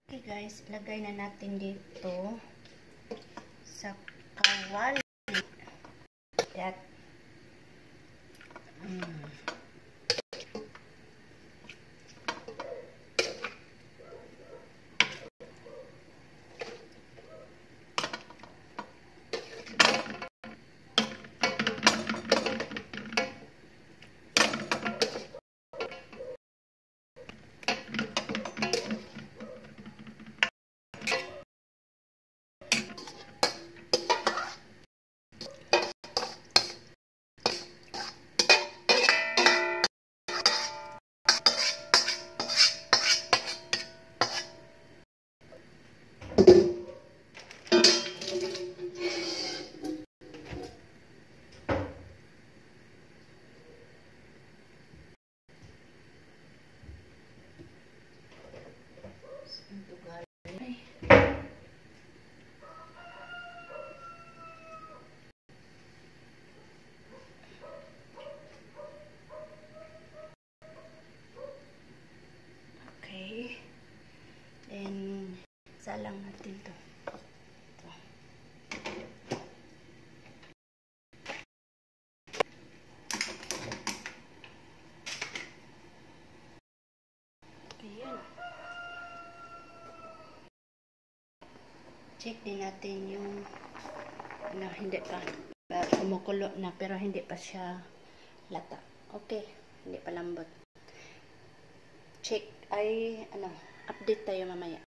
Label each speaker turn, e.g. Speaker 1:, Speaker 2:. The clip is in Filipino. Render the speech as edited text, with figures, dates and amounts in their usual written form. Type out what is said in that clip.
Speaker 1: Okay guys, ilagay na natin dito sa kawali. That okay. Then salang natin to. Check din natin yung hindi pa kumukulo na pero hindi pa siya lata. Okay, hindi pa lambot. Check ay update tayo mamaya.